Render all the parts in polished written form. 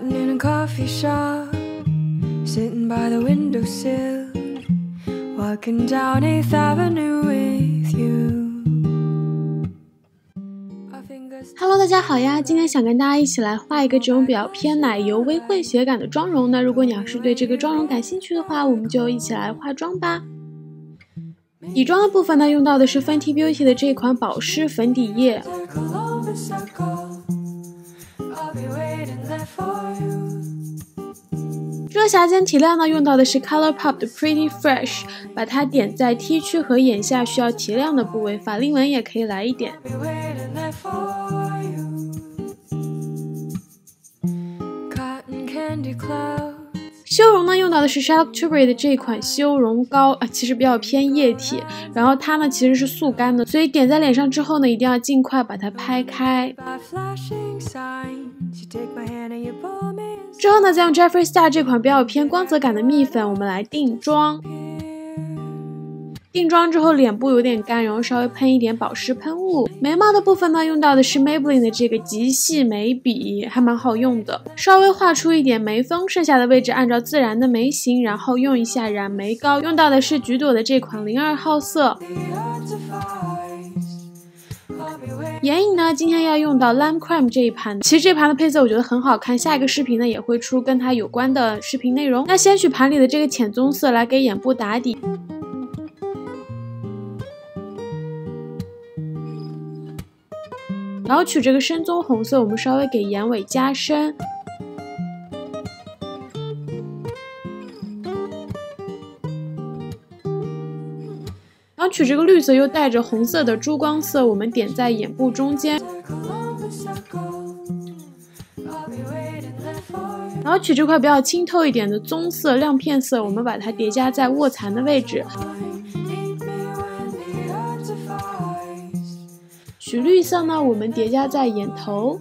Chatting in a coffee shop, sitting by the windowsill, walking down 8th Avenue with you.Hello， 大家好呀！今天想跟大家一起来画一个这种比较偏奶油微混血感的妆容。那如果你要是对这个妆容感兴趣的话，我们就一起来化妆吧。底妆的部分呢，用到的是 Fenty Beauty 的这款保湿粉底液。遮瑕间提亮呢，用到的是 ColourPop 的 Pretty Fresh， 把它点在 T 区和眼下需要提亮的部位，法令纹也可以来一点。修容呢，用到的是 Charlotte Tilbury 的这款修容膏其实比较偏液体，然后它呢其实是速干的，所以点在脸上之后呢，一定要尽快把它拍开。之后呢，再用 Jeffree Star 这款比较偏光泽感的蜜粉，我们来定妆。定妆之后脸部有点干，然后稍微喷一点保湿喷雾。眉毛的部分呢，用到的是 Maybelline 的这个极细眉笔，还蛮好用的。稍微画出一点眉峰，剩下的位置按照自然的眉形，然后用一下染眉膏，用到的是橘朵的这款02号色。眼影呢，今天要用到 Lime Creme 这一盘，其实这盘的配色我觉得很好看，下一个视频呢也会出跟它有关的视频内容。那先取盘里的这个浅棕色来给眼部打底。然后取这个深棕红色，我们稍微给眼尾加深。然后取这个绿色又带着红色的珠光色，我们点在眼部中间。然后取这块比较清透一点的棕色亮片色，我们把它叠加在卧蚕的位置。取绿色呢，我们叠加在眼头。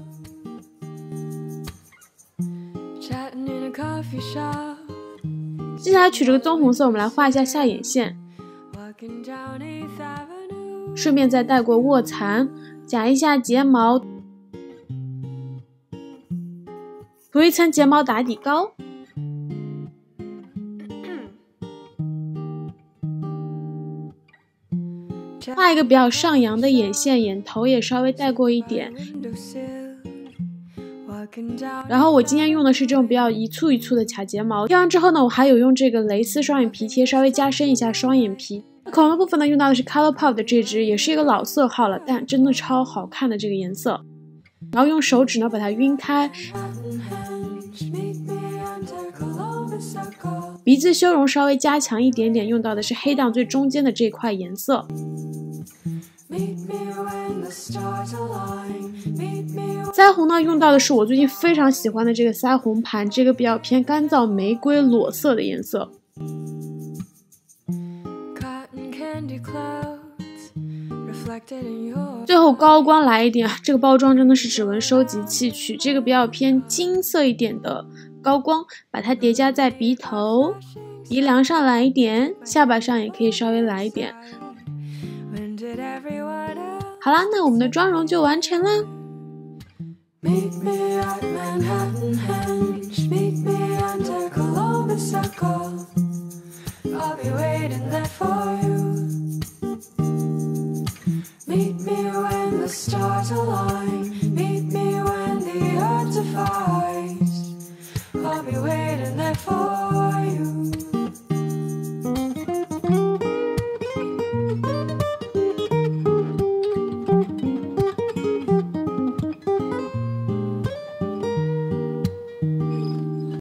接下来取这个棕红色，我们来画一下下眼线，顺便再带过卧蚕，夹一下睫毛，涂一层睫毛打底膏。画一个比较上扬的眼线，眼头也稍微带过一点。然后我今天用的是这种比较一簇一簇的卡睫毛。贴完之后呢，我还有用这个蕾丝双眼皮贴稍微加深一下双眼皮。口红的部分呢，用到的是 ColourPop 的这支，也是一个老色号了，但真的超好看的这个颜色。然后用手指呢把它晕开。鼻子修容稍微加强一点点，用到的是黑档最中间的这块颜色。腮红呢，用到的是我最近非常喜欢的这个腮红盘，这个比较偏干燥玫瑰裸色的颜色。最后高光来一点，这个包装真的是指纹收集器，取这个比较偏金色一点的高光，把它叠加在鼻头、鼻梁上来一点，下巴上也可以稍微来一点。好啦，那我们的妆容就完成啦。Meet me at Manhattan Henge, meet me under Columbus Circle, I'll be waiting there for you. Meet me when the stars align, meet me when the earth divides, I'll be waiting there for you.